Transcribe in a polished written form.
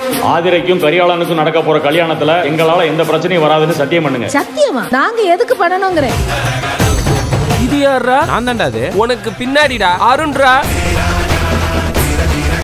ஆதிரைக்கும் கரிகாலனுக்கும் நடக்க போற கல்யாணத்துல எங்களால எந்த பிரச்சனையும் வராதுன்னு சத்தியம் பண்ணுங்க. சத்தியமா? நாங்க எதுக்கு பண்ணணும்ங்கறேன். இது யாரா? நான் தான்டா அது. உனக்கு பின்னாடிடா அருண்ரா.